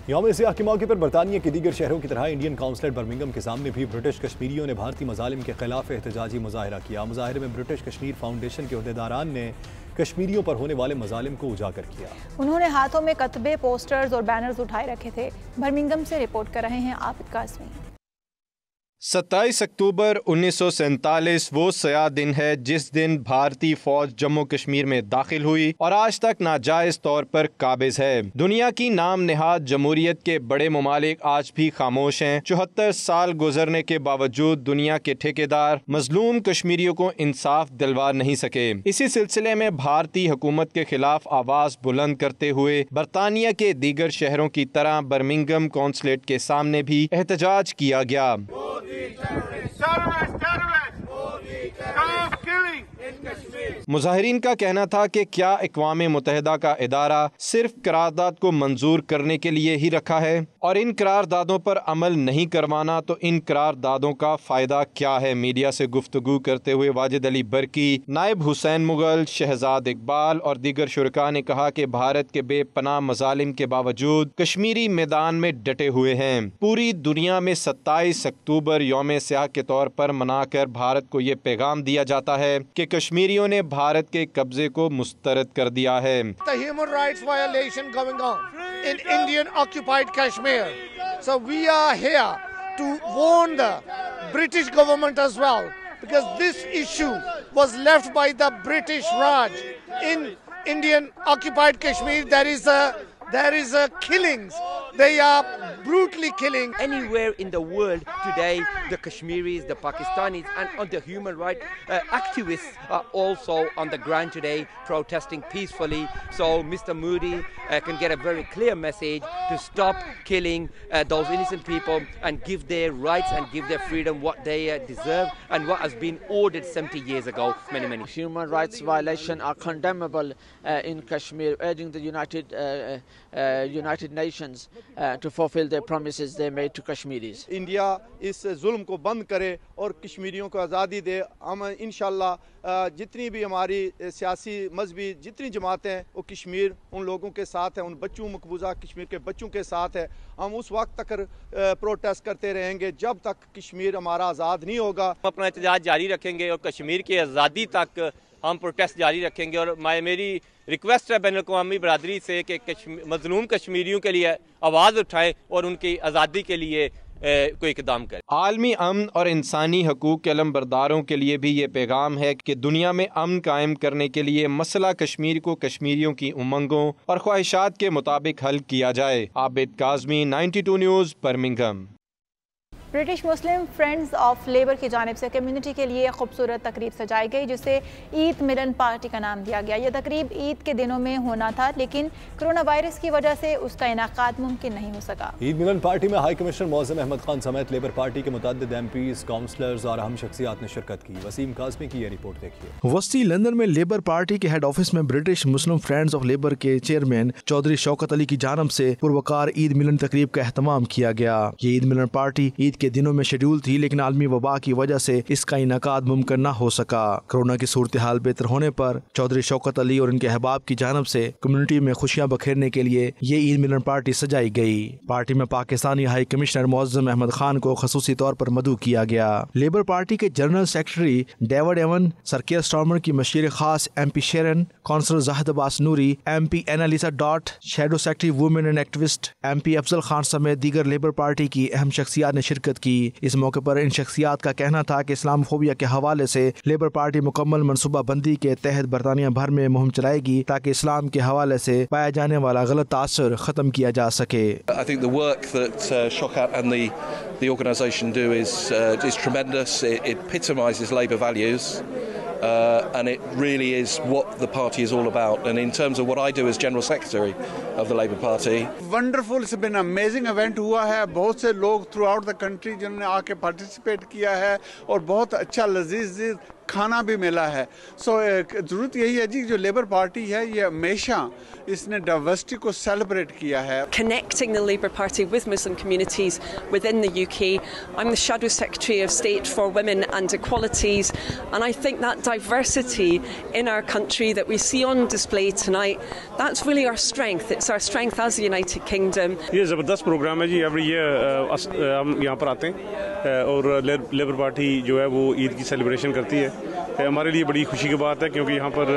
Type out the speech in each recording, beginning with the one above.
یوم سیاح کے موقع پر برطانیہ کے دیگر شہروں کی طرح انڈین کونسلیٹ برمنگھم کے سامنے بھی برٹش کشمیریوں نے بھارتی مظالم کے خلاف احتجاجی مظاہرہ کیا۔ مظاہرے میں برٹش کشمیر فاؤنڈیشن کے عہدیداران نے کشمیریوں پر ہونے والے مظالم کو اجاگر کیا۔ انہوں نے ہاتھوں میں کتبے، پوسٹرز اور بینرز اٹھائے رکھے تھے۔ برمنگھم سے رپورٹ کر رہے ہیں عابد قاسمی۔ 27 اکتوبر 1947 وہ سیاہ دن ہے جس دن بھارتی فوج جموں کشمیر میں داخل ہوئی اور آج تک ناجائز طور پر قابض ہے۔ دنیا کی نام نہاد جمہوریت کے بڑے ممالک آج بھی خاموش ہیں۔ 74 سال گزرنے کے باوجود دنیا کے ٹھیکیدار مظلوم کشمیریوں کو انصاف دلوا نہیں سکے۔ اسی سلسلے میں بھارتی حکومت کے خلاف آواز بلند کرتے ہوئے برطانیہ کے دیگر شہروں کی طرح برمنگھم کونسلیٹ کے سامنے بھی احتجاج کیا گیا۔ مظاہرین کا کہنا تھا کہ کیا اقوام متحدہ کا ادارہ صرف قرارداد کو منظور کرنے کے لیے ہی رکھا ہے اور ان قراردادوں پر عمل نہیں کروانا تو ان قراردادوں کا فائدہ کیا ہے؟ میڈیا سے گفتگو کرتے ہوئے واجد علی برقی، نائب حسین مغل، شہزاد اقبال اور دیگر شرکاء نے کہا کہ بھارت کے بے پناہ مظالم کے باوجود کشمیری میدان میں ڈٹے ہوئے ہیں۔ پوری دنیا میں 27 اکتوبر یوم سیاہ کے طور پر منا کر بھارت کو یہ پیغام دیا جاتا ہے کہ کشمیریوں نے بھارت کے قبضے کو مسترد کر دیا ہے۔ The human rights violation going on in Indian occupied Kashmir. So we are here to warn the British government as well, because this issue was left by the British Raj in Indian occupied Kashmir. There is a killings. They are brutally killing. Anywhere in the world today, the Kashmiris, the Pakistanis and the human rights activists are also on the ground today protesting peacefully. So Mr. Modi can get a very clear message to stop killing those innocent people and give their rights and give their freedom what they deserve and what has been ordered 70 years ago. Many human rights violations are condemnable in Kashmir, urging the United Nations to fulfill their promises they made to Kashmiris. India اس ظلم کو بند کرے اور کشمیریوں کو آزادی دے۔ ہم انشاءاللہ جتنی بھی ہماری سیاسی مذہبی جتنی جماعتیں ہیں وہ کشمیر ان لوگوں کے ساتھ ہیں، ان بچوں مقبوضہ کشمیر کے بچوں کے ساتھ ہے۔ ہم اس وقت تک پروٹیسٹ کرتے رہیں گے جب تک کشمیر ہمارا آزاد نہیں ہوگا۔ ہم اپنا احتجاج جاری رکھیں گے اور کشمیر کی آزادی تک ہم پروٹیسٹ جاری رکھیں گے، اور میری ریکویسٹ ہے بین الاقوامی برادری سے کہ مظلوم کشمیریوں کے لیے آواز اٹھائیں اور ان کی آزادی کے لیے کوئی اقدام کریں۔ عالمی امن اور انسانی حقوق کے علمبرداروں کے لیے بھی یہ پیغام ہے کہ دنیا میں امن قائم کرنے کے لیے مسئلہ کشمیر کو کشمیریوں کی امنگوں اور خواہشات کے مطابق حل کیا جائے۔ Abid Qasmi, 92 news, Birmingham. British Muslim friends of Labour کی جانب سے کمیونٹی کے لیے خوبصورت تقریب سجائی گئی جسے عید ملن پارٹی کا نام دیا گیا۔ یہ تقریب عید کے دنوں میں ہونا تھا لیکن کرونا وائرس کی وجہ سے اس کا انعقاد ممکن نہیں ہو سکا۔ عید ملن پارٹی میں ہائی کمشنر معظم احمد خان سمیت لیبر پارٹی کے متعدد ایم پیز، کونسلرز اور اہم شخصیات نے شرکت کی۔ وسیم قاسمی کی یہ رپورٹ دیکھیے۔ وسطی لندن میں لیبر پارٹی کے ہیڈ آفس میں British Muslim friends of Labour کے چیئرمین چودھری شوکت علی کی جانب سے پروقار عید ملن تقریب کا اہتمام کیا گیا۔ یہ عید ملن پارٹی عید کے دنوں میں شیڈول تھی لیکن عالمی وبا کی وجہ سے اس کا انعقاد ممکن نہ ہو سکا۔ کرونا کی صورتحال بہتر ہونے پر چودھری شوکت علی اور ان کے احباب کی جانب سے کمیونٹی میں خوشیاں بکھیرنے کے لیے یہ عید ملن پارٹی سجائی گئی۔ پارٹی میں پاکستانی ہائی کمشنر معظم احمد خان کو خصوصی طور پر مدعو کیا گیا۔ لیبر پارٹی کے general secretary David Evan, sir Keir Starmer کی مشیر خاص M P Sharon, councillor Zahid Abbas Noori, M P Anneliese Dodds, shadow secretary women and activist M P Afzal Khan سمیت دیگر لیبر پارٹی کی اہم شخصیات نے شرکت کی۔ اس موقع پر ان شخصیات کا کہنا تھا کہ اسلام فوبیا کے حوالے سے لیبر پارٹی مکمل منصوبہ بندی کے تحت برطانیہ بھر میں مہم چلائے گی تاکہ اسلام کے حوالے سے پایا جانے والا غلط تاثر ختم کیا جا سکے۔ I think the work that Shokat and the organisation do is tremendous. It epitomises Labour values. And it really is what the party is all about. And in terms of what I do as General Secretary of the Labour Party. Wonderful, it's been an amazing event ہوا ہے۔ بہت سے لوگ throughout the country جنہوں نے آ کے participate کیا ہے اور بہت اچھا لذیذ کھانا بھی ملا ہے. سو ضرورت یہی ہے جی جو لیبر پارٹی ہے یہ ہمیشہ اس نے ڈائیورسٹی کو سیلیبریٹ کیا ہے. Connecting the Labour Party with Muslim communities within the UK. I'm the Shadow Secretary of State for Women and Equalities, and I think that diversity in our country that we see on display tonight, that's really our strength. It's our strength as the United Kingdom. یہ زبردست programme ہے جی. Every year ہم یہاں پر آتے ہیں اور labour party جو ہے وہ عید کی سیلیبریشن کرتی ہے. ہمارے لیے بڑی خوشی کی بات ہے کیونکہ یہاں پر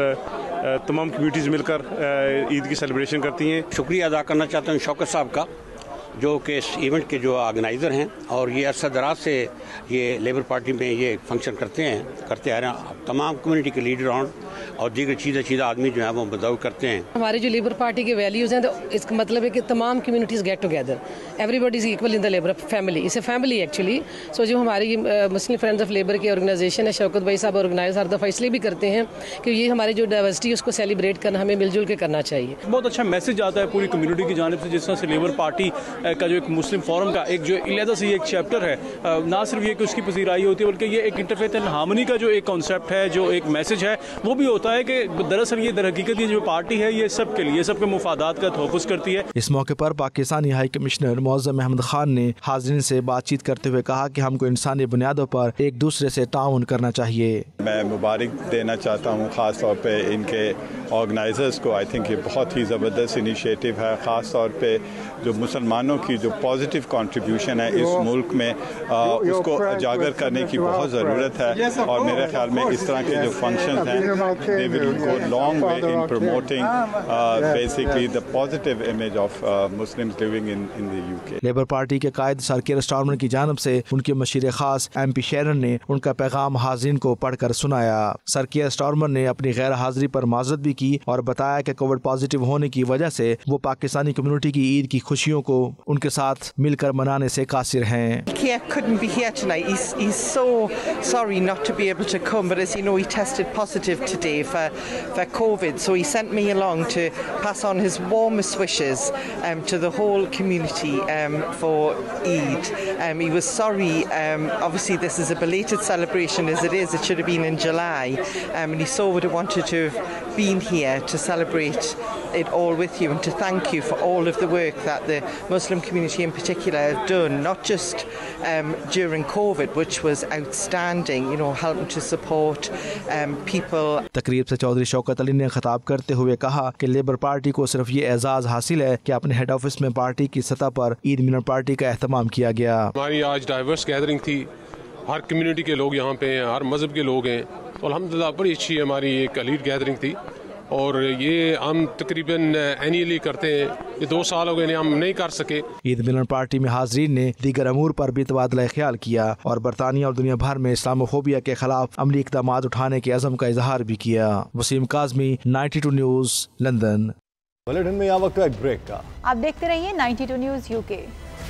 تمام کمیونٹیز مل کر عید کی سیلیبریشن کرتی ہیں. شکریہ ادا کرنا چاہتا ہوں شوکت صاحب کا جو کہ اس ایونٹ کے جو آرگنائزر ہیں اور یہ عرصہ دراز سے یہ لیبر پارٹی میں یہ فنکشن کرتے آ رہے ہیں. تمام کمیونٹی کے لیڈر اور دیگر چیزیں آدمی جو ہیں وہ بدعو کرتے ہیں. ہمارے جو لیبر پارٹی کے ویلیوز ہیں تو اس کا مطلب ہے کہ تمام communities get together. Everybody is equal in the Labour family. Is a family actually. So جو ہماری مسلم فرینڈز آف لیبر کی آرگنائزیشن ہے شوکت بھائی صاحب آرگنائز ہر دفعہ اس لیے بھی کرتے ہیں کہ یہ ہماری جو ڈائیورسٹی اس کو سیلیبریٹ کرنا ہمیں مل جل کے کرنا چاہیے. بہت اچھا میسج آتا ہے پوری کمیونٹی کی جانب سے جس طرح سے لیبر پارٹی کا جو ایک مسلم فورم کا ایک جو علیحدہ سے ایک چیپٹر ہے. نہ صرف یہ کہ اس کی پذیرائی ہوتی ہے بلکہ یہ ایک انٹرفیتھ اینڈ ہارمونی کا جو ایک کانسیپٹ ہے جو ایک میسج ہے وہ بھی ہوتا ہے کہ دراصل یہ در حقیقت یہ جو پارٹی ہے یہ سب کے لیے سب کے مفادات کا تحفظ کرتی ہے. اس موقع پر پاکستانی ہائی کمشنر معظم احمد خان نے حاضرین سے بات چیت کرتے ہوئے کہا کہ ہم کو انسانی بنیادوں پر ایک دوسرے سے تعاون کرنا چاہیے. میں مبارک دینا چاہتا ہوں خاص طور پہ ان کے آرگنائزرز کو. آئی تھنک یہ بہت ہی زبردست انیشیٹو ہے. خاص طور پہ جو مسلمانوں کی جو پازیٹیو کنٹریبیوشن ہے اس ملک میں اس کو اجاگر کرنے کی بہت ضرورت ہے. اور میرے خیال میں اس طرح کے جو فنکشنز ہیں they will go long way in promoting basically the positive image of Muslims living in the UK. Labour party کے قائد سر کیئر اسٹارمر کی جانب سے ان کے مشیر خاص ایم پی شیرن نے ان کا پیغام حاضرین کو پڑھ کر سنایا. سر کیئر اسٹارمر نے اپنی غیر حاضری پر معذرت بھی کی اور بتایا کہ کووڈ پازیٹیو ہونے کی وجہ سے وہ پاکستانی کمیونٹی کی عید کی خوشیوں کو ان کے ساتھ مل کر منانے سے قاصر ہیں. Couldn't be here tonight. He's so sorry not to be able to come, but as you know he tested positive today for COVID, so he sent me along to pass on his warmest wishes to the whole community for Eid. He was sorry, obviously this is a belated celebration as it is, it should have been in July, and he so would have wanted to have been here to celebrate it all with you and to thank you for all of the work that the Muslim community in particular have done, not just during COVID, which was outstanding, you know, helping to support people. تقریب سے چودھری شوکت علی نے خطاب کرتے ہوئے کہا کہ labour party کو صرف یہ اعزاز حاصل ہے کہ اپنے ہیڈ آفس میں پارٹی کی سطح پر عید ملن پارٹی کا اہتمام کیا گیا. ہماری آج ڈائیورس گیدرنگ تھی. ہر کمیونٹی کے لوگ یہاں پہ ہیں, ہر مذہب کے لوگ ہیں. تو الحمدللہ بڑی اچھی ہماری ایک لیڈ گیدرنگ تھی اور یہ ہم تقریباً اینیلی کرتے ہیں. یہ 2 سال ہو گئے ہم نہیں کر سکے. عید ملن پارٹی میں حاضرین نے دیگر امور پر بھی تبادلہ خیال کیا اور برطانیہ اور دنیا بھر میں اسلاموفوبیا کے خلاف عملی اقدامات اٹھانے کے عزم کا اظہار بھی کیا. Waseem Kazmi 92 news London. Bulletin میں یہاں وقت ایک بریک کا. آپ دیکھتے رہیے 92 نیوز UK.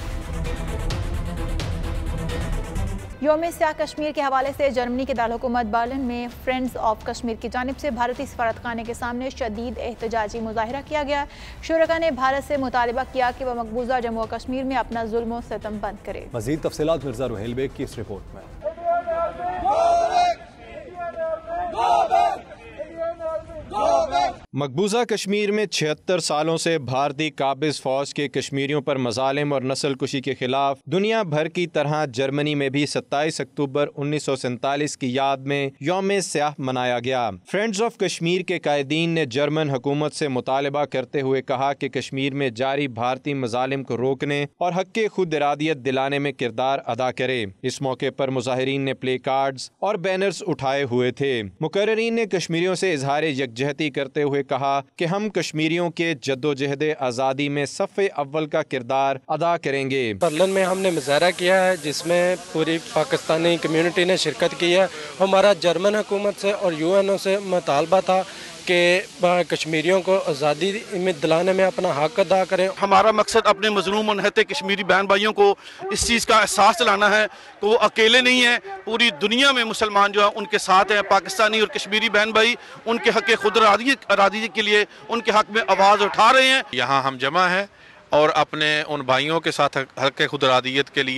یوم سیاہ کشمیر کے حوالے سے جرمنی کے دارالحکومت برلن میں فرینڈز آف کشمیر کی جانب سے بھارتی سفارتخانے کے سامنے شدید احتجاجی مظاہرہ کیا گیا. شرکاء نے بھارت سے مطالبہ کیا کہ وہ مقبوضہ جموں و کشمیر میں اپنا ظلم و ستم بند کرے. مزید تفصیلات مرزا روہیل بیگ کی اس رپورٹ میں. مقبوضہ کشمیر میں 76 سالوں سے بھارتی قابض فوج کے کشمیریوں پر مظالم اور نسل کشی کے خلاف دنیا بھر کی طرح جرمنی میں بھی 27 اکتوبر 1947 کی یاد میں یوم سیاہ منایا گیا. فرینڈز آف کشمیر کے قائدین نے جرمن حکومت سے مطالبہ کرتے ہوئے کہا کہ کشمیر میں جاری بھارتی مظالم کو روکنے اور حق خود ارادیت دلانے میں کردار ادا کرے. اس موقع پر مظاہرین نے پلے کارڈز اور بینرز اٹھائے ہوئے تھے. مقررین نے کشمیریوں سے اظہار یکجہتی کرتے ہوئے کہا کہ ہم کشمیریوں کے جدوجہد آزادی میں صف اول کا کردار ادا کریں گے. برلن میں ہم نے مظاہرہ کیا ہے جس میں پوری پاکستانی کمیونٹی نے شرکت کی ہے. ہمارا جرمن حکومت سے اور UN سے مطالبہ تھا کہ کشمیریوں کو آزادی میں دلانے میں اپنا حق ادا کریں. ہمارا مقصد اپنے مظلوم و نہتے کشمیری بہن بھائیوں کو اس چیز کا احساس دلانا ہے کہ وہ اکیلے نہیں ہیں. پوری دنیا میں مسلمان جو ہیں ان کے ساتھ ہیں. پاکستانی اور کشمیری بہن بھائی ان کے حق خود ارادی کے لیے ان کے حق میں آواز اٹھا رہے ہیں. یہاں ہم جمع ہیں اور اپنے ان بھائیوں کے ساتھ حق خود ارادیت کے لیے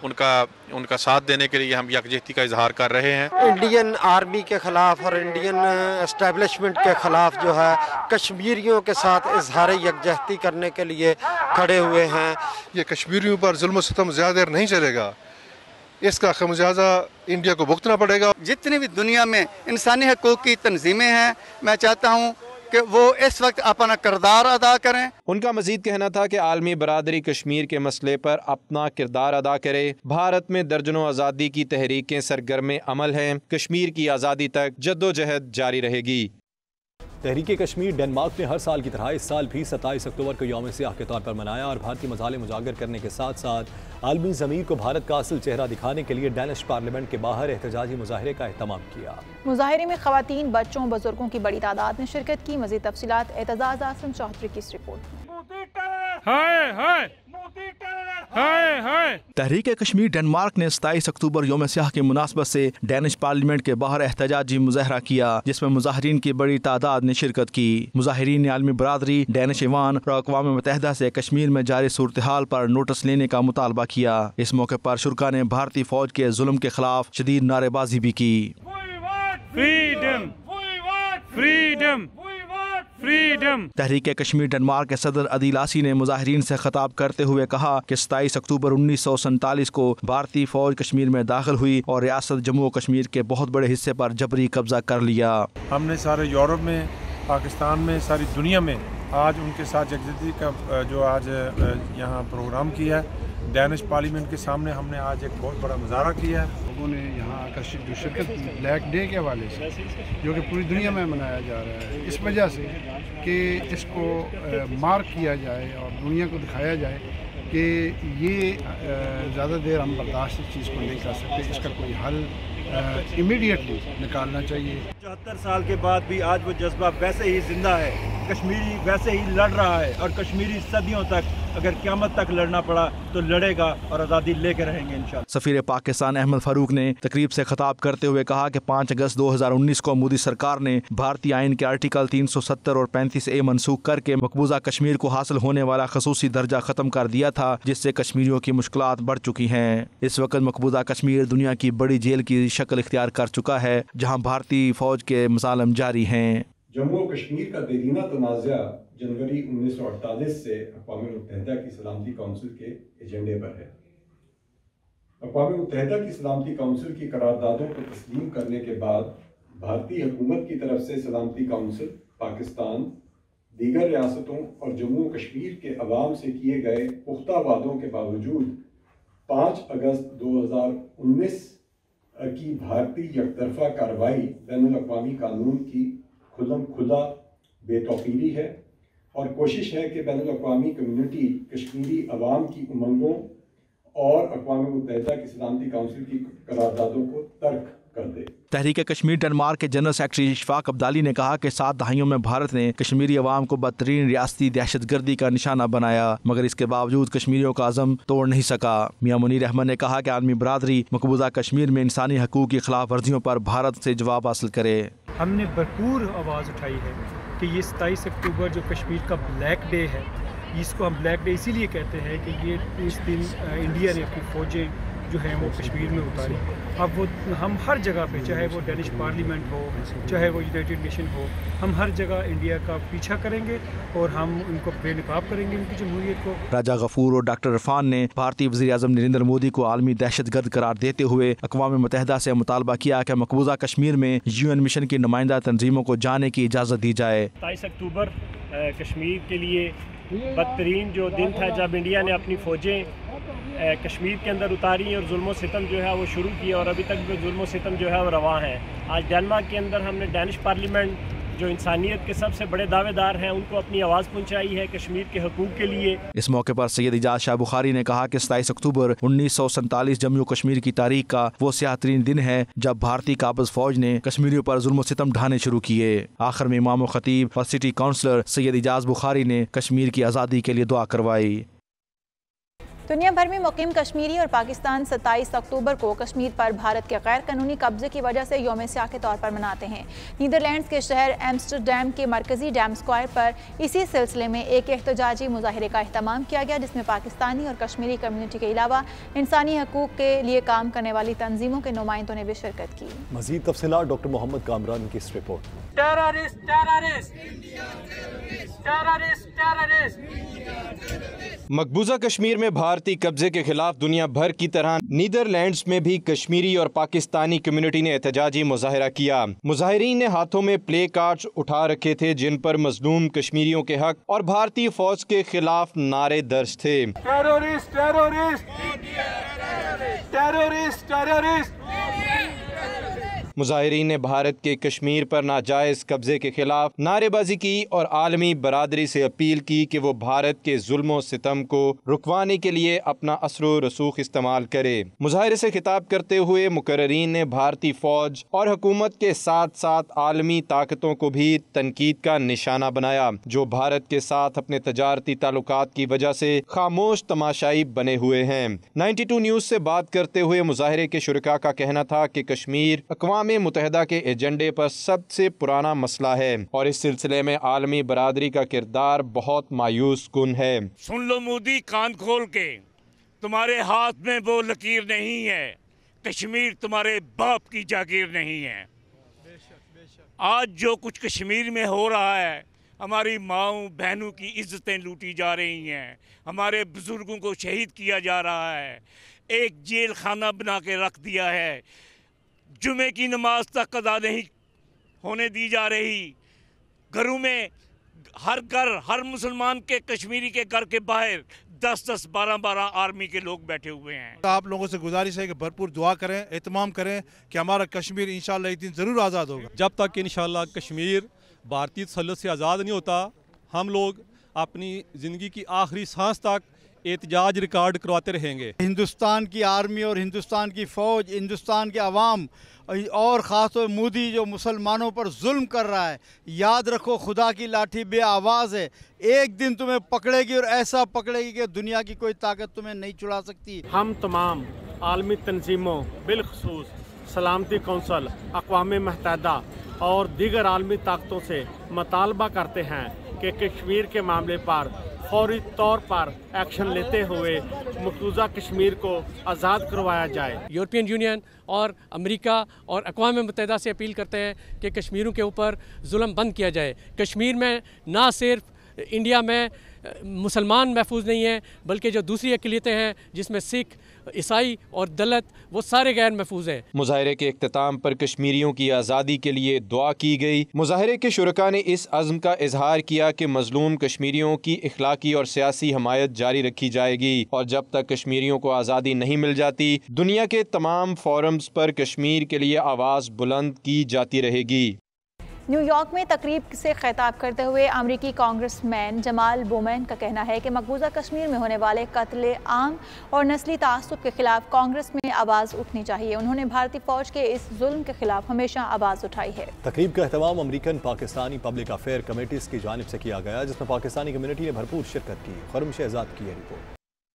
उनका साथ देने के लिए हम यकजहती का इजहार कर रहे हैं। इंडियन आर्मी के खिलाफ और इंडियन एस्टेब्लिशमेंट के खिलाफ जो है कश्मीरियों के साथ इजहार यकजहती करने के लिए खड़े हुए हैं। ये कश्मीरियों पर जुल्म सितम ज़्यादा देर नहीं चलेगा, इसका खमियाजा इंडिया को भुगतना पड़ेगा। जितनी भी दुनिया में इंसानी हकूक़ की तंजीमें हैं, मैं चाहता हूँ कि वो इस वक्त अपना किरदार अदा करें। उनका मजीद कहना था कि आलमी बरादरी कश्मीर के मसले पर अपना किरदार अदा करे। भारत में दर्जनों आज़ादी की तहरीकें सरगर्म अमल हैं। कश्मीर की आज़ादी तक जद्दोजहद जारी रहेगी। तहरीक कश्मीर डेनमार्क ने हर साल की तरह इस साल भी 27 अक्टूबर को यौम सियाह के तौर पर मनाया और भारतीय मज़ालिम उजागर करने के साथ साथ आलमी ज़मीर को भारत का असल चेहरा दिखाने के लिए डेनिश पार्लियामेंट के बाहर एहतजाजी मुजाहरे का एहतमाम किया। मुजाहरे में ख़वातीन, बच्चों, बुजुर्गों की बड़ी तादाद ने शिरकत की। मज़ीद तफसीलात एतजाज़ आसिम चौधरी की इस रिपोर्ट में। तहरीक कश्मीर डेनमार्क ने 27 अक्टूबर यौम सियाह की मुनासबत से डेनिश पार्लियामेंट के बाहर एहतजाजी मुजाहरा किया, जिसमें मुजाहरीन की बड़ी तादाद ने शिरकत की। मुजाहरीन ने आलमी बरादरी, डेनिश ईवान और अक़वाम मुत्तहिदा से कश्मीर में जारी सूरत हाल पर नोटिस लेने का मुतालबा किया। इस मौके पर शुरा ने भारतीय फौज के जुल्म के खिलाफ शदीद नारेबाजी भी की। तहरीक कश्मीर डेनमार्क के सदर अदील आसी ने मुजाहिरीन से खिताब करते हुए कहा कि 27 अक्टूबर 1947 को भारतीय फौज कश्मीर में दाखिल हुई और रियासत जम्मू कश्मीर के बहुत बड़े हिस्से पर जबरी कब्जा कर लिया। हमने सारे यूरोप में, पाकिस्तान में, सारी दुनिया में आज उनके साथ यकजहती का जो आज यहाँ प्रोग्राम किया है, डेनिश पार्लियामेंट के सामने हमने आज एक बहुत बड़ा मुजाहरा किया है। लोगों ने यहाँ का जो शिरकत की ब्लैक डे के हवाले से, जो कि पूरी दुनिया में मनाया जा रहा है, इस वजह से कि इसको मार्क किया जाए और दुनिया को दिखाया जाए कि ये ज़्यादा देर हम बर्दाश्त इस चीज़ को नहीं कर सकते, इसका कोई हल इमीडिएटली निकालना चाहिए। 74 साल के बाद भी आज वो जज्बा वैसे ही जिंदा है, कश्मीरी वैसे ही लड़ रहा है और कश्मीरी सदियों तक, अगर क़यामत तक लड़ना पड़ा तो लड़ेगा और आज़ादी लेकर रहेंगे इंशाअल्लाह। सफ़ीर पाकिस्तान अहमद फारूक ने तकरीब से खिताब करते हुए कहा कि 5 अगस्त 2019 को मोदी सरकार ने भारतीय आइन के आर्टिकल 370 और 35A मनसूख करके मकबूजा कश्मीर को हासिल होने वाला खसूसी दर्जा ख़त्म कर दिया था, जिससे कश्मीरियों की मुश्किलात बढ़ चुकी हैं। इस वक्त मकबूजा कश्मीर दुनिया की बड़ी जेल की शक्ल इख्तियार कर चुका है, जहाँ भारतीय फौज के मसालम जारी हैं। जम्मू और कश्मीर का देरीना तनाज़ा जनवरी 1948 से अक़वाम मुत्तहिदा की सलामती काउंसिल के एजेंडे पर है। अक़वाम मुत्तहिदा की सलामती काउंसिल की करारदादों को तस्लीम करने के बाद भारतीय हुकूमत की तरफ से सलामती काउंसिल, पाकिस्तान, दीगर रियासतों और जम्मू कश्मीर के अवाम से किए गए पुख्ता वादों के बावजूद 5 अगस्त 2019 की भारतीय यकतरफा कार्रवाई बैनुल-अक़वामी कानून की खुल्लम खुला बेतौकीरी है और कोशिश है कि बैनुल-अक़वामी कम्युनिटी कश्मीरी अवाम की उमंगों और अक़वाम मुत्तहिदा की सलामती काउंसिल की करारदादों को तर्क कर दे। तहरीक कश्मीर डेनमार्क के जनरल सेक्रेटरी इशफाक अब्दाली ने कहा कि 7 दहाइयों में भारत ने कश्मीरी अवाम को बदतरीन रियासती दहशतगर्दी का निशाना बनाया, मगर इसके बावजूद कश्मीरियों का अज़म तोड़ नहीं सका। मियां मुनीर अहमद ने कहा कि आलमी बरादरी मकबूजा कश्मीर में इंसानी हकूक़ की खिलाफ वर्जियों पर भारत से जवाब हासिल करे। हमने भरपूर आवाज़ उठाई है कि ये 27 अक्टूबर जो कश्मीर का ब्लैक डे है, इसको हम ब्लैक डे इसीलिए कहते हैं कि ये इस दिन इंडिया ने अपनी फ़ौजें जो हैं वो कश्मीर में उतारी। अब वो हम हर जगह पे, चाहे वो डेनिश पार्लियामेंट हो, चाहे वो यूनाइटेड नेशन हो, हम हर जगह इंडिया का पीछा करेंगे और हम उनको बेनकाब करेंगे, उनकी जमहूरियत को। राजा गफूर और डॉक्टर इरफान ने भारतीय वज़ीर आज़म नरेंद्र मोदी को आलमी दहशतगर्द करार देते हुए अक़वाम मुत्तहिदा से मुतालबा किया कि मकबूजा कश्मीर में UN मिशन की नुमाइंदा तंजीमों को जाने की इजाज़त दी जाए। 27 अक्टूबर कश्मीर के लिए बदतरीन जो दिन था जब इंडिया ने अपनी फ़ौजें कश्मीर के अंदर उतारी और जुल्म सितम जो है वो शुरू किया और अभी तक भी जुल्म सितम जो है वो रवा है। आज डेनमार्क के अंदर हमने डेनिश पार्लियामेंट जो इंसानियत के सबसे बड़े दावेदार हैं उनको अपनी आवाज़ पहुंचाई है कश्मीर के हकूक़ के लिए। इस मौके पर सैयद इजाज़ शाह बुखारी ने कहा कि 27 अक्टूबर 1947 जम्मू कश्मीर की तारीख का वो स्याह-तरीन दिन है जब भारतीय काबिज़ फौज ने कश्मीरियों पर जुल्म सितम ढाने शुरू किए। आखिर में इमाम खतीब और सिटी काउंसलर सैयद इजाज़ बुखारी ने कश्मीर की आज़ादी के लिए दुआ करवाई। दुनिया भर में मुकीम कश्मीरी और पाकिस्तान 27 अक्टूबर को कश्मीर पर भारत के गैर कानूनी कब्जे की वजह से यौम स्याह के तौर पर मनाते हैं। नीदरलैंड्स के शहर एम्स्टरडैम के मरकजी डैम स्क्वायर पर इसी सिलसिले में एक एहतजाजी मुजाहरे का अहतमाम किया गया, जिसमें पाकिस्तानी और कश्मीरी कम्युनिटी के अलावा इंसानी हकूक़ के लिए काम करने वाली तंजीमों के नुमाइंदों ने भी शिरकत की। मज़ीद तफसीलात डॉक्टर मोहम्मद कामरान की इस रिपोर्ट में। Terrorist terrorist terrorist terrorist. मकबूजा कश्मीर में भारतीय कब्जे के खिलाफ दुनिया भर की तरह नीदरलैंड्स में भी कश्मीरी और पाकिस्तानी कम्युनिटी ने एहतजाजी मुजाहरा किया। मुजाहिरीन ने हाथों में प्ले कार्ड्स उठा रखे थे जिन पर मजलूम कश्मीरियों के हक और भारतीय फौज के खिलाफ नारे दर्ज थे। Terrorist terrorist terrorist terrorist. मुजाहिरीन ने भारत के कश्मीर पर नाजायज़ कब्जे के खिलाफ नारेबाजी की और आलमी बरादरी से अपील की कि वो भारत के जुल्म सितम को रुकवाने के लिए अपना असर रसूख इस्तेमाल करे। मुजाहिरे से खिताब करते हुए मुकर्रीन ने भारतीय फौज और हुकूमत के साथ साथ आलमी ताकतों को भी तनकीद का निशाना बनाया, जो भारत के साथ अपने तजारती ताल्लुकात की वजह से खामोश तमाशाई बने हुए हैं। 92 न्यूज़ से बात करते हुए मुजाहिरे के शुरका का कहना था कि कश्मीर अक़वाम मुत्तहिदा के एजेंडे पर सबसे पुराना मसला है और इस सिलसिले में आलमी बरादरी का किरदार बहुत मायूस कुन है। सुन लो मोदी, कान खोल के, तुम्हारे हाथ में वो लकीर नहीं है, कश्मीर तुम्हारे बाप की जागीर नहीं है। आज जो कुछ कश्मीर में हो रहा है, हमारी माओं बहनों की इज्जतें लूटी जा रही हैं, हमारे बुजुर्गों को शहीद किया जा रहा है, एक जेल खाना बना के रख दिया है, जुमे की नमाज तक अदा नहीं होने दी जा रही। घरों में हर घर, हर मुसलमान के कश्मीरी के घर के बाहर 10-10, 12-12 आर्मी के लोग बैठे हुए हैं। आप लोगों से गुजारिश है कि भरपूर दुआ करें, एहतमाम करें कि हमारा कश्मीर इंशाल्लाह एक दिन ज़रूर आज़ाद होगा। जब तक इंशाल्लाह कश्मीर भारतीय तसल्लुत से आज़ाद नहीं होता, हम लोग अपनी ज़िंदगी की आखिरी सांस तक एहतजाज रिकॉर्ड करवाते रहेंगे। हिंदुस्तान की आर्मी और हिंदुस्तान की फ़ौज, हिंदुस्तान के अवाम और ख़ास तौर मोदी जो मुसलमानों पर जुल्म कर रहा है, याद रखो खुदा की लाठी बे आवाज़ है, एक दिन तुम्हें पकड़ेगी और ऐसा पकड़ेगी कि दुनिया की कोई ताकत तुम्हें नहीं छुड़ा सकती। हम तमाम आलमी तंजीमों, बिलखसूस सलामती कौंसल, अक़वाम मुत्तहिदा और दीगर आलमी ताकतों से मुतालबा करते हैं कि कश्मीर के मामले पर फौरी तौर पर एक्शन लेते हुए मकबूजा कश्मीर को आज़ाद करवाया जाए। यूरोपियन यूनियन और अमेरिका और अक़वाम मुत्तहिदा से अपील करते हैं कि कश्मीरियों के ऊपर जुल्म बंद किया जाए। कश्मीर में ना सिर्फ इंडिया में मुसलमान महफूज नहीं है, बल्कि जो दूसरी अक़लियतें हैं जिसमें सिख, ईसाई और दलित, वो सारे गैर महफूज हैं। मुजाहिरे के इख्तिताम पर कश्मीरियों की आज़ादी के लिए दुआ की गई। मुजाहिरे के शुरका ने इस अज़्म का इजहार किया कि मजलूम कश्मीरियों की इखलाकी और सियासी हमायत जारी रखी जाएगी और जब तक कश्मीरियों को आज़ादी नहीं मिल जाती, दुनिया के तमाम फोरम्स पर कश्मीर के लिए आवाज़ बुलंद की जाती रहेगी। न्यूयॉर्क में तकरीब से खिताब करते हुए अमरीकी कांग्रेसमैन जमाल बोमैन का कहना है कि मकबूजा कश्मीर में होने वाले कत्ल आम और नस्ली तासुब के खिलाफ कांग्रेस में आवाज़ उठनी चाहिए। उन्होंने भारतीय फौज के इस जुल्म के खिलाफ हमेशा आवाज़ उठाई है। तकरीब का एहतमाम American Pakistani public affair committees की जानिब से किया गया, जिसमें पाकिस्तानी कम्युनिटी ने भरपूर शिरकत की। खुर्रम शहजाद की रिपोर्ट।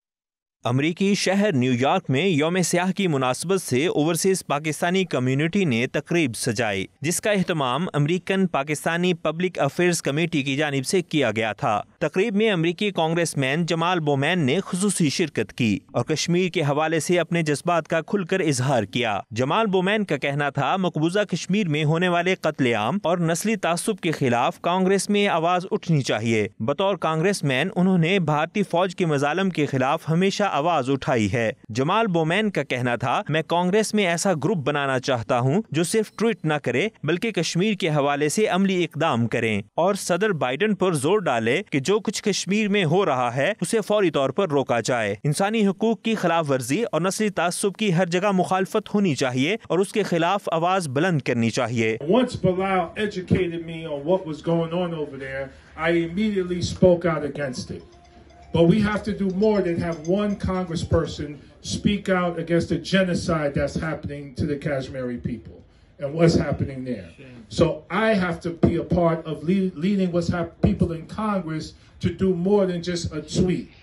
अमरीकी शहर न्यूयॉर्क में यौम स्याह की मुनासबत से ओवरसीज पाकिस्तानी कम्युनिटी ने तकरीब सजाई, जिसका एहतमाम American Pakistani public affairs committee की जानिब से किया गया था। तकरीब में अमरीकी कांग्रेसमैन जमाल बोमैन ने खुसूसी शिरकत की और कश्मीर के हवाले से अपने जज्बात का खुलकर इजहार किया। जमाल बोमैन का कहना था, मकबूजा कश्मीर में होने वाले कत्लेआम और नस्ली तासुब के खिलाफ कांग्रेस में आवाज उठनी चाहिए। बतौर कांग्रेसमैन उन्होंने भारतीय फौज के मजालम के खिलाफ हमेशा आवाज उठाई है। जमाल बोमैन का कहना था, मैं कांग्रेस में ऐसा ग्रुप बनाना चाहता हूं जो सिर्फ ट्वीट न करे बल्कि कश्मीर के हवाले से अमली इकदाम करें और सदर बाइडेन पर जोर डाले कि जो कुछ कश्मीर में हो रहा है उसे फौरी तौर पर रोका जाए। इंसानी हुकूक की खिलाफ वर्जी और नस्ली तासुब की हर जगह मुखालफत होनी चाहिए और उसके खिलाफ आवाज बुलंद करनी चाहिए। Once Bilal educated me on what was going on over there, I immediately spoke out against it. But we have to do more than have one congressperson speak out against the genocide that's happening to the Kashmiri people and what's happening there. So I have to be a part of leading people in Congress to do more than just a tweet.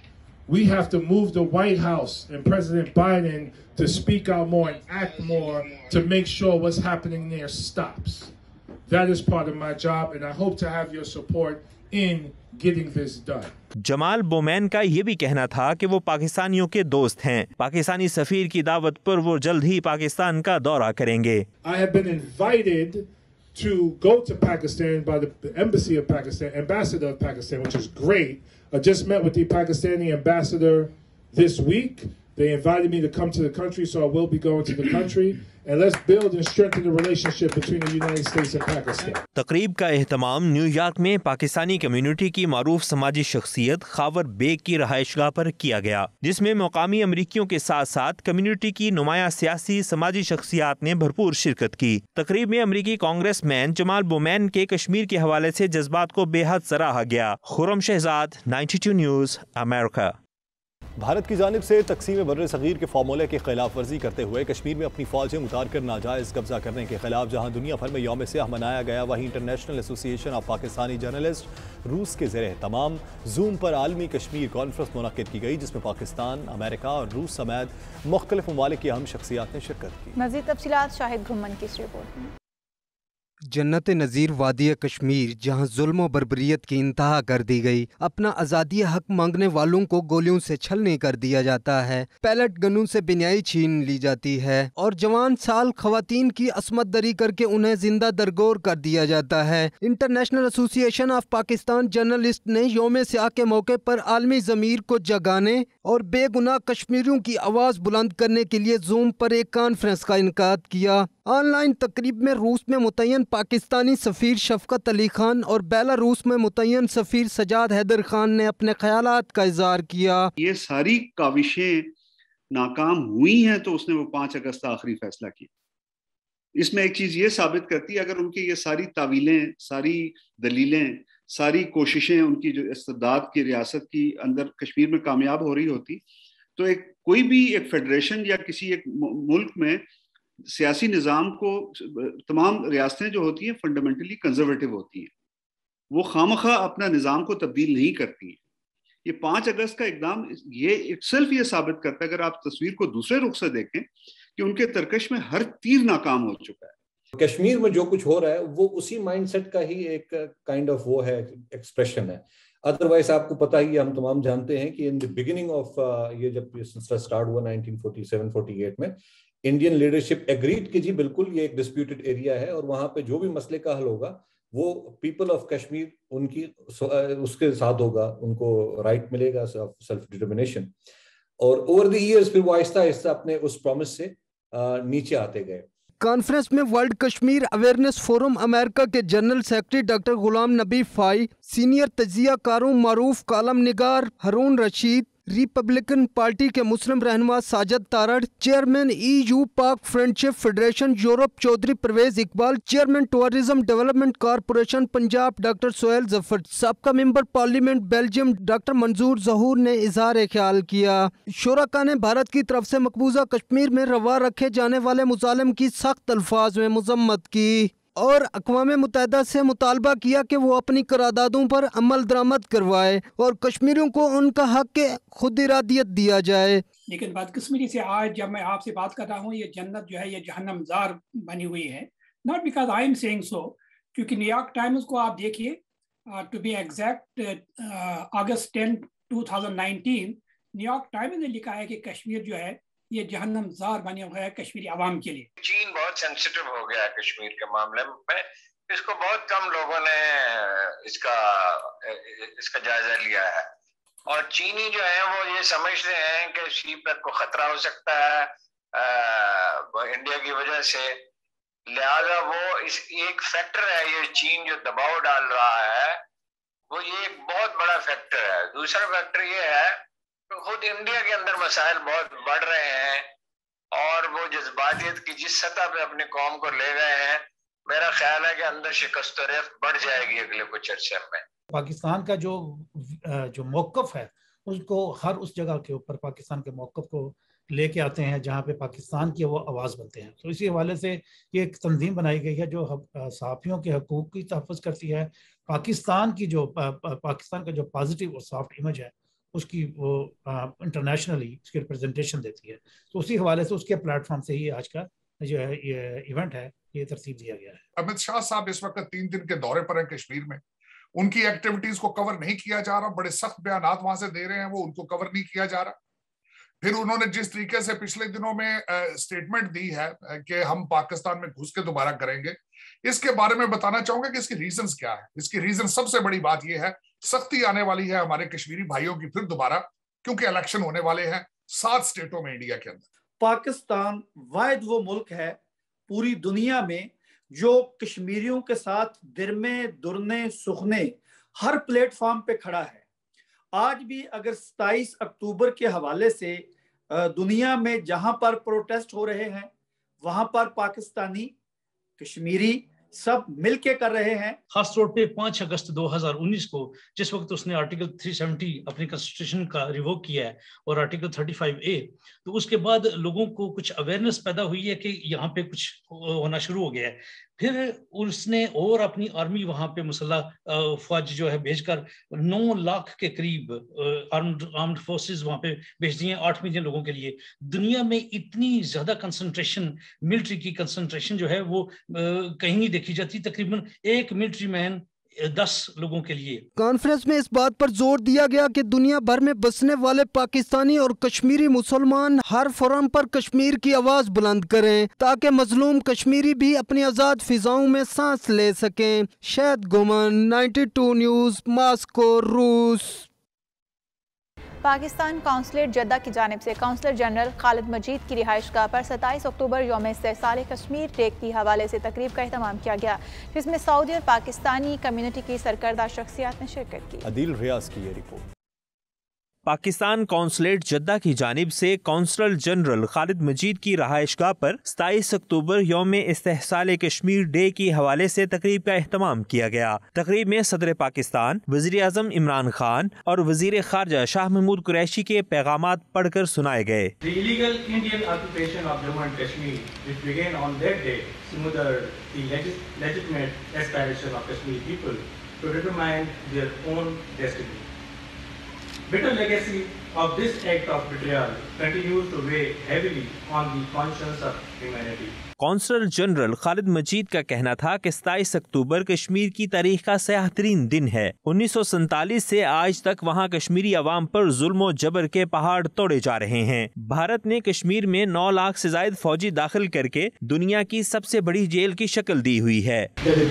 We have to move the White House and President Biden to speak out more and act more to make sure what's happening there stops. That is part of my job, and I hope to have your support in getting this done. Jamal Bowman का ये भी कहना था कि वो पाकिस्तानियों के दोस्त हैं। पाकिस्तानी सफीर की दावत पर वो जल्द ही पाकिस्तान का दौरा करेंगे। I have been invited to go to Pakistan by the embassy of Pakistan, ambassador of Pakistan, which is great. I just met with the Pakistani ambassador this week. They invited me to come to the country, so I will be going to the country. And let's build and strengthen the relationship between the United States and Pakistan. तकरीब का एहतमाम New York में Pakistani community की मारूफ समाजी शख्सियत Khawar bag की रहायशगाह पर किया गया, जिसमें मुकामी अमरीकियों के साथ साथ कम्युनिटी की नुमाया सियासी समाजी शख्सियात ने भरपूर शिरकत की। तकरीब में अमरीकी कांग्रेसमैन जमाल बोमैन के कश्मीर के हवाले से जज्बात को बेहद सराहा गया। Khurram Shahzad, 92 news, America. भारत की जानिब से तकसीम बर्र सगीर के फार्मूले की खिलाफ वर्जी करते हुए कश्मीर में अपनी फौजें उतार कर नाजायज़ कब्जा करने के खिलाफ जहां दुनिया भर में यौम सियाह मनाया गया, वहीं international association of Pakistani journalist रूस के ज़ेर तमाम जूम पर आलमी कश्मीर कॉन्फ्रेंस मुनक़िद की गई, जिसमें पाकिस्तान, अमेरिका और रूस समेत मुख्तलिफ ममालिक की अहम शख्सियात ने शिरकत की। मज़ीद तफसीलात शाहिद घुम्मन की इस रिपोर्ट में। जन्नत नज़ीर वादी कश्मीर, जहां जुल्म और बर्बरियत की इंतहा कर दी गई, अपना आज़ादी हक मांगने वालों को गोलियों से छलनी कर दिया जाता है, पैलेट गनों से बिनाई छीन ली जाती है और जवान साल खवातीन की असमत दरी करके उन्हें जिंदा दरगोर कर दिया जाता है। International association of Pakistan journalist ने यौम सियाह के मौके पर आलमी ज़मीर को जगाने और बेगुनाह कश्मीरियों की आवाज़ बुलंद करने के लिए जूम पर एक कॉन्फ्रेंस का इनकाद किया। ऑनलाइन तकरीब में रूस में मुतय्यन पाकिस्तानी सफ़ीर शफकत अली खान और बेलारूस में मुतय्यन सफ़ीर सजाद हैदर खान ने अपने ख्यालात का इज़हार किया। ये सारी काविशें नाकाम हुई हैं तो उसने वो 5 अगस्त आखिरी फैसला किया। इसमें एक चीज़ ये साबित करती है, अगर उनकी ये सारी तावीलें, सारी दलीलें, सारी कोशिशें उनकी जो इस्तेदाद की रियासत की अंदर कश्मीर में कामयाब हो रही होती, तो कोई भी एक फेडरेशन या किसी एक मुल्क में सियासी निज़ाम को, तमाम रियासतें जो होती हैं फंडामेंटली कंजर्वेटिव होती हैं, वो खामखा अपना निज़ाम को तब्दील नहीं करती हैं। ये 5 अगस्त का इक़दाम ये इटसेल्फ ये साबित करता है, अगर आप तस्वीर को दूसरे रुख से देखें, कि उनके तरकश में हर तीर नाकाम हो चुका है। कश्मीर में जो कुछ हो रहा है वो उसी माइंडसेट का ही एक काइंड ऑफ वो है, एक्सप्रेशन है। अदरवाइज आपको पता ही, हम तमाम जानते हैं कि इन द बिगिनिंग ऑफ ये जब ये सिलसिला स्टार्ट हुआ 1947-48 में, इंडियन लीडरशिप एग्रीड कि जी बिल्कुल ये एक डिस्प्यूटेड एरिया है और वहां पे जो भी मसले का हल होगा वो पीपल ऑफ कश्मीर उनकी उसके साथ होगा, उनको राइट मिलेगा सेल्फ डिटर्मिनेशन। और ओवर द इयर्स फिर वो आहिस्ता आहिस्ता अपने उस प्रॉमिस से नीचे आते गए। कॉन्फ्रेंस में world Kashmir awareness forum America के general secretary doctor Ghulam Nabi Fai, senior तजिया कारों मारूफ कालम निगार हारून रशीद, रिपब्लिकन पार्टी के मुस्लिम रहनुमा Sajid Tarar, chairman EU Pak friendship federation Europe Chaudhry Parvez Iqbal, chairman tourism development corporation Punjab doctor Sohail Zafar, सबका मेंबर पार्लियामेंट बेल्जियम डॉक्टर मंजूर ज़हूर ने इजहार ख्याल किया। शुरका ने भारत की तरफ से मकबूजा कश्मीर में रवा रखे जाने वाले मुजालिम की सख्त अल्फाज में मजम्मत की और अक़वाम मुत्तहिदा से मुतालबा किया कि वो अपनी करारदादों पर अमल दरामद करवाए और कश्मीरियों को उनका हक के खुद इरादियत दिया जाए। लेकिन बदकिस्मती से आज जब मैं आपसे बात कर रहा हूँ, ये जन्नत जो है ये जहन्नमज़ार बनी हुई है। Not because I am saying so, क्योंकि न्यूयॉर्क टाइम्स को आप देखिए, to be exact August 10, 2019 New York Times ने लिखा है कि कश्मीर जो है ये जहन्नमज़ार बने हुए है कश्मीरी आवाम के लिए। चीन बहुत सेंसिटिव हो गया है कश्मीर के मामले में, इसको बहुत कम लोगों ने इसका जायजा लिया है और चीनी जो है वो ये समझ रहे हैं कि सीपैक को खतरा हो सकता है इंडिया की वजह से, लिहाजा वो इस एक फैक्टर है, ये चीन जो दबाव डाल रहा है वो ये एक बहुत बड़ा फैक्टर है। दूसरा फैक्टर ये है तो खुद इंडिया के अंदर मसाइल बहुत बढ़ रहे हैं और वो जज्बातियत की जिस सतह पे अपने कौम को ले गए हैं, मेरा ख्याल है कि अंदर शिकस्त और रेफ्त बढ़ जाएगी अगले कुछ अरसे में। पाकिस्तान का जो मौक़िफ़ है उसको हर उस जगह के ऊपर पाकिस्तान के मौक़िफ़ को लेके आते हैं जहाँ पे पाकिस्तान की वो आवाज़ बनते हैं। तो इसी हवाले से ये एक तंजीम बनाई गई है जो सहाफ़ियों के हकूक़ की तहफ़्फ़ुज़ करती है। पाकिस्तान का जो पॉजिटिव और सॉफ्ट इमेज है اس کی وہ انٹرنیشنلی اس کی ریپرزنٹیشن دیتی ہے. تو اسی حوالے سے اس کے پلیٹ فارم سے ہی آج کا جو ہے یہ ایونٹ ہے یہ ترتیب دیا گیا ہے. امت شاہ صاحب اس وقت 3 دن کے دورے پر ہیں کشمیر میں. ان کی ایکٹیویٹیز کو کور نہیں کیا جا رہا, بڑے سخت بیانات وہاں سے دے رہے ہیں, وہ ان کو کور نہیں کیا جا رہا. پھر انہوں نے جس طریقے سے پچھلے دنوں میں سٹیٹمنٹ دی ہے کہ ہم پاکستان میں گھس کے دوبارہ کریں گے, اس کے بارے میں بتانا چاہوں گا کہ اس کی ریزنز کیا ہے. اس کی ریزن سب سے بڑی بات یہ ہے, سختی آنے والی ہے ہمارے کشمیری بھائیوں کی پھر دوبارہ, کیونکہ الیکشن ہونے والے ہیں 7 اسٹیٹوں میں انڈیا کے اندر. پاکستان واحد وہ ملک ہے پوری دنیا میں جو کشمیریوں کے ساتھ درمے درنے سخنے ہر پلیٹ فارم پہ کھڑا ہے. آج بھی اگر 27 اکتوبر کے حوالے سے دنیا میں جہاں پر پروٹیسٹ ہو رہے ہیں وہاں پر پاکستانی کشمیری سب مل کے کر رہے ہیں. خاص طور پہ 5 اگست 2019 کو جس وقت اس نے آرٹیکل 370 اپنی کنسٹیٹیوشن کا ریووک کیا ہے اور آرٹیکل 35A, تو اس کے بعد لوگوں کو کچھ اویئرنیس پیدا ہوئی ہے کہ یہاں پہ کچھ ہونا شروع ہو گیا ہے. پھر اس نے اور اپنی آرمی وہاں پہ مسلح فوج جو ہے بھیج کر 9 لاکھ کے قریب آرمڈ فورسز وہاں پہ بھیج دیے 8 ملین لوگوں کے لیے. دنیا میں اتنی زیادہ کنسنٹریشن ملٹری کی کنسنٹریشن جو ہے وہ کہیں نہیں دیکھی جاتی. تقریباً 1 ملٹری مین 10 لوگوں کے لیے. کانفرنس میں اس بات پر زور دیا گیا کہ دنیا بھر میں بسنے والے پاکستانی اور کشمیری مسلمان ہر فورم پر کشمیر کی آواز بلند کریں تاکہ مظلوم کشمیری بھی اپنی آزاد فضاؤں میں سانس لے سکیں. شہد گومن 92 نیوز ماسکو روس. پاکستان قونصلیٹ جدہ کی جانب سے قونصلر جنرل خالد مجید کی رہائش گاہ پر 27 اکتوبر یوم استحصال کشمیر ڈے کے حوالے سے تقریب کا اہتمام کیا گیا, جس میں سعودی اور پاکستانی کمیونٹی کی سرکردہ شخصیات نے شرکت کی. عدیل ریاض کی یہ رپورٹ. پاکستان قونصلیٹ جدہ کی جانب سے قونصلر جنرل خالد مجید کی رہائش گاہ پر 27 اکتوبر یوم استحصال کشمیر ڈے کے حوالے سے تقریب کا اہتمام کیا گیا. تقریب میں صدر پاکستان, وزیر اعظم عمران خان اور وزیر خارجہ شاہ محمود قریشی کے پیغامات پڑھ کر سنائے گئے. The illegal Indian occupation of Jammu and Kashmir, which began on that day, smothered the legitimate aspiration of Kashmiri people to determine their own destiny. Bitter legacy of this act of betrayal continues to weigh heavily on the conscience of humanity. Consul general Khalid Majeed کا کہنا تھا کہ 27 اکتوبر کشمیر کی تاریخ کا سیاہ ترین دن ہے. 1947 سے آج تک وہاں کشمیری عوام پر ظلم و جبر کے پہاڑ توڑے جا رہے ہیں. بھارت نے کشمیر میں 9 لاکھ سے زائد فوجی داخل کر کے دنیا کی سب سے بڑی جیل کی شکل دی ہوئی ہے.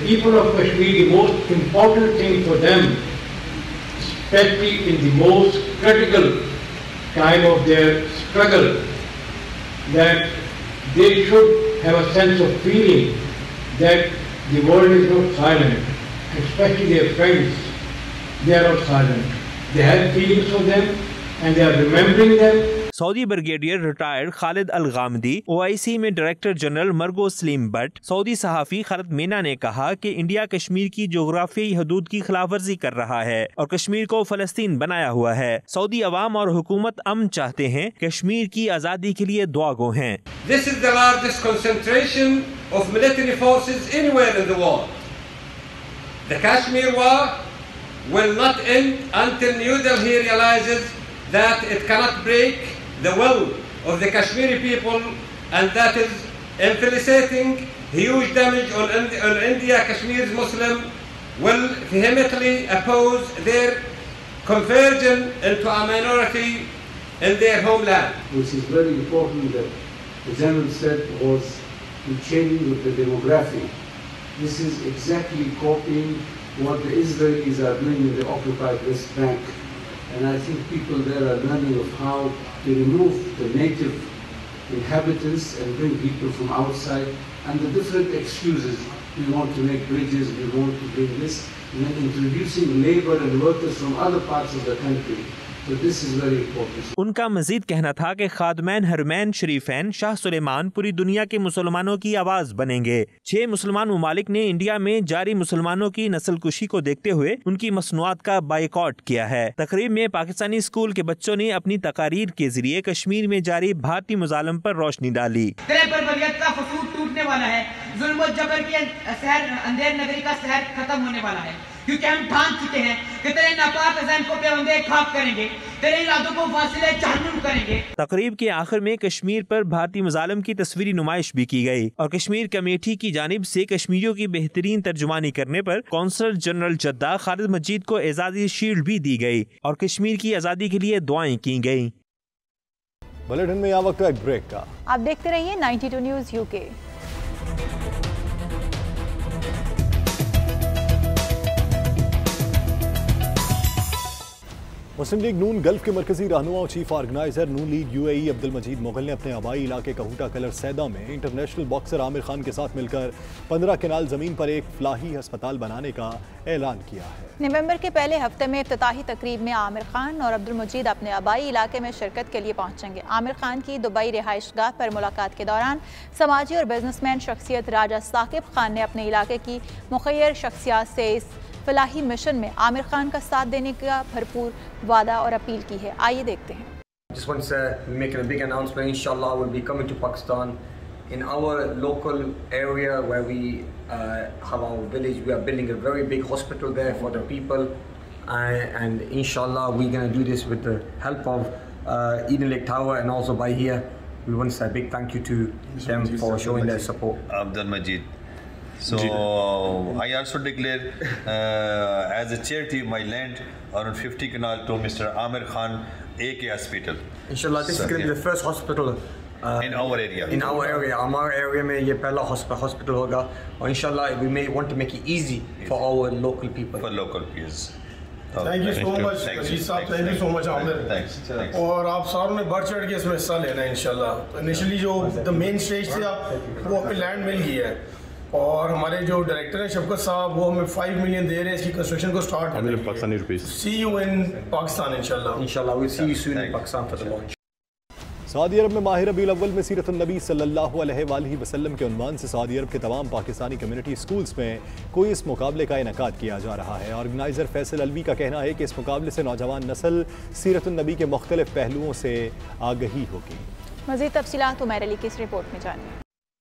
Especially in the most critical time of their struggle, that they should have a sense of feeling that the world is not silent, especially their friends, they are not silent. They have feelings for them and they are remembering them. Saudi brigadier retired Khalid Alghamdi, OIC میں director general مرگو Saleem Butt, Saudi صحافی Khalid مینا نے کہا کہ India Kashmir کی جغرافیائی حدود کی خلاف ورزی کر رہا ہے اور کشمیر کو فلسطین بنایا ہوا ہے. سعودی عوام اور حکومت امن چاہتے ہیں, کشمیر کی آزادی کے لیے دعا گو ہیں. This is the largest concentration of military forces anywhere in the world. The Kashmir war will not end until New Delhi realizes that it cannot break the will of the Kashmiri people, and that is inflicting huge damage on India. Kashmir's Muslim will vehemently oppose their conversion into a minority in their homeland. Which is very important that the General said was the changing of the demography. This is exactly copying what the Israelis are doing in the occupied West Bank. And I think people there are learning of how to remove the native inhabitants and bring people from outside, and the different excuses. We want to make bridges, we want to bring this, and then introducing labor and workers from other parts of the country. So this is very important. ان کا مزید کہنا تھا کہ خادمین حرمین شریفین شاہ سلیمان پوری دنیا کے مسلمانوں کی آواز بنیں گے. 6 مسلمان ممالک نے انڈیا میں جاری مسلمانوں کی نسل کشی کو دیکھتے ہوئے ان کی مصنوعات کا بائیکاٹ کیا ہے. تقریب میں پاکستانی اسکول کے بچوں نے اپنی تقاریر کے ذریعے کشمیر میں جاری بھارتی مظالم پر روشنی ڈالی. بربریت کا فسود ٹوٹنے والا ہے, ظلم و جبر کی اندھیر نگری کا سحر ختم ہونے والا ہے, کیونکہ ہم ٹھان چکے ہیں کہ تیرے ناپاک ذہن کو پیوندے خاک کریں گے, तेरे इरादों को फासिले जहन्नुम करेंगे। तकरीब के आखिर में कश्मीर पर भारतीय मज़ालिम की तस्वीरी नुमाइश भी की गई और कश्मीर कमेटी की जानिब से कश्मीरियों की बेहतरीन तर्जुमानी करने पर consul general Jeddah Khalid Majeed को एजाज़ी शील्ड भी दी गई और कश्मीर की आज़ादी के लिए दुआएं की गई। बुलेटिन में यहाँ वक्त है एक ब्रेक का। आप देखते रहिए 92 news UK। Muslim League Noon Gulf के मरकजी रहनुमा और chief organiser Noon League UAE Abdul Majeed Mughal ने अपने आबाई इलाके कहूटा कलर सैदा में इंटरनेशनल बॉक्सर आमिर खान के साथ मिलकर 15 केनाल ज़मीन पर एक फलाही अस्पताल बनाने का ऐलान किया है। नवंबर के पहले हफ्ते में इफ्तिताही तकरीब में आमिर खान और अब्दुल मजीद अपने आबाई इलाके में शिरकत के लिए पहुंचेंगे। आमिर खान की दुबई रिहाइशगाह पर मुलाकात के दौरान समाजी और बिजनेसमैन शख्सियत राजा साकिब खान ने अपने इलाके की मुखैर शख्सियात से इस फलाही मिशन में आमिर खान का साथ देने का भरपूर वादा और अपील की है। आइए देखते हैं। Just want to make a big announcement. Inshallah, we'll be coming to Pakistan in our local area where we have our village. We are building a very big hospital there for the people, and inshallah, we're going to do this with the help of Eden Lake Tower and also by here. We want to say a big thank you to them for showing their support. Abdul Majid. So I also declare as a charity my land around 50 canal to Mr. Amir Khan AK Hospital. Inshallah, this is going to be the first hospital in our area. In our area, हमारे area में ये पहला hospital होगा और inshallah we may want to make it easy for our local people. For local peers. Thank you so much, Aziz साहब. Thank you so much, Amir. Thanks. और आप सारों ने बढ़ चढ़ के इसमें हिस्सा लेना है इंशाल्लाह. तो इनिशियली जो the main stage थी वो हमें लैंड मिल गई है और हमारे जो डायरेक्टर हैं शफकत साहब वो हमें 5 मिलियन दे रहे हैं इसकी कंस्ट्रक्शन को स्टार्ट करने के लिए। Pakistani rupees. See you in Pakistan इंशाल्लाह। Inshallah we'll see you soon in Pakistan for the launch. Saudi अरब में माह रबीउल अव्वल में सीरतुन नबी सल्लल्लाहु अलैहि वसल्लम के उन्वान से सऊदी अरब के तमाम पाकिस्तानी कम्युनिटी स्कूल्स में कोई इस मुकाबले का इनेकाद किया जा रहा है। ऑर्गेनाइज़र फैसल अलवी का कहना है कि इस मुकाबले से नौजवान नस्ल सीरतुन नबी के मुख्तलिफ पहलुओं से आगही होगी। मज़ीद तफसीलात उमैर अली की इस रिपोर्ट में जानिए।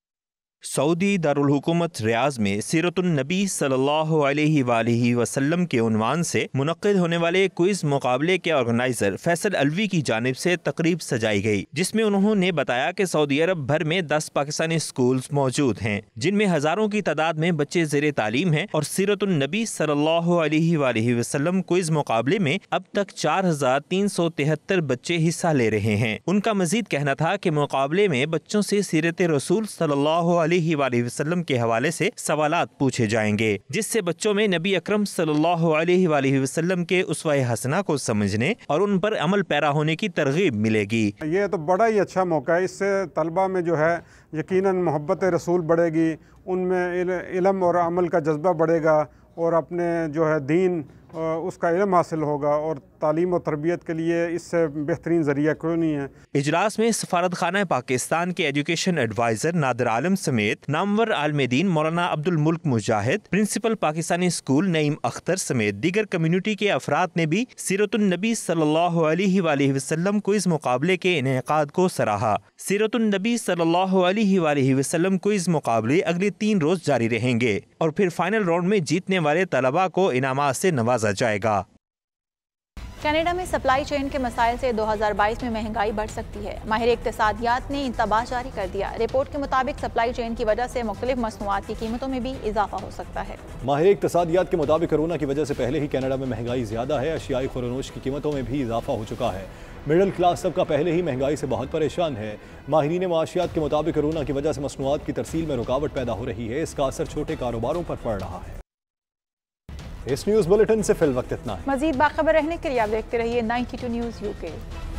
सऊदी दारुल हुकूमत रियाज में सीरतुन नबी सल्लल्लाहु अलैहि वसल्लम के उन्वान से मुनक्किद होने वाले क्विज मुकाबले के ऑर्गेनाइजर फैसल अलवी की जानिब से तकरीब सजाई गई, जिसमें उन्होंने बताया कि सऊदी अरब भर में 10 पाकिस्तानी स्कूल्स मौजूद हैं जिनमें हजारों की तादाद में बच्चे ज़ेरे तालीम हैं और सीरतुन नबी सल्लल्लाहु अलैहि वसल्लम क्विज मुकाबले में अब तक 4373 बच्चे हिस्सा ले रहे हैं। उनका मजीद कहना था कि मुकाबले में बच्चों से सीरत रसूल सल्लल्लाहु अलैहि वसल्लम के हवाले से सवालात पूछे जाएंगे, जिससे बच्चों में नबी अकरम सल्लल्लाहु अलैहि वसल्लम के उसवा हसना को समझने और उन पर अमल पैरा होने की तरगीब मिलेगी। ये तो बड़ा ही अच्छा मौका है। इससे तलबा में जो है यकीनन मोहब्बत रसूल बढ़ेगी, उनमें इल्म और अमल का जज्बा बढ़ेगा और अपने जो है दीन उसका इल्म हासिल होगा और तालीम और तरबियत के लिए इससे बेहतरीन ज़रिया कोई नहीं है। इजलास में सफारत खाना पाकिस्तान के एजुकेशन एडवाइज़र नादिर आलम समेत नामवर आलमदीन मौलाना अब्दुल मुल्क मुजाहिद, प्रिंसिपल पाकिस्तानी स्कूल नईम अख्तर समेत दीगर कम्युनिटी के अफराद ने भी सीरतुन नबी सल्लल्लाहु अलैहि वसल्लम क्विज मुकाबले के इनेकाद को सराहा। सीरतुन नबी सल्लल्लाहु अलैहि वसल्लम क्विज मुकाबले अगले 3 रोज जारी रहेंगे और फिर फाइनल राउंड में जीतने वाले तलबा को इनामात से नवाजा जाएगा। कनाडा में सप्लाई चेन के मसाइल से 2022 में महंगाई बढ़ सकती है। माहिर इक्तिसादियात ने इंतबाह जारी कर दिया। रिपोर्ट के मुताबिक सप्लाई चेन की वजह से मुख्तलिफ मसनूआत की कीमतों में भी इजाफा हो सकता है। माहिर इक्तिसादियात के मुताबिक कोरोना की वजह से पहले ही कनाडा में महंगाई ज्यादा है। अशियाई खुरनोश की कीमतों में भी इजाफा हो चुका है। मिडिल क्लास तबका पहले ही महंगाई से बहुत परेशान है। माहिरीन माशियात के मुताबिक कोरोना की वजह से मसनूआत की तरसील में रुकावट पैदा हो रही है। इसका असर छोटे कारोबारों पर पड़ रहा है। इस न्यूज़ बुलेटिन से फिल वक्त इतना है। मजीद बाखबर रहने के लिए आप देखते रहिए 92 न्यूज़ UK।